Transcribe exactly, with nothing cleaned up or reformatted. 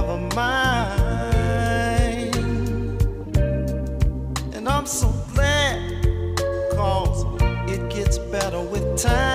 never mind. And I'm so glad, cause it gets better with time.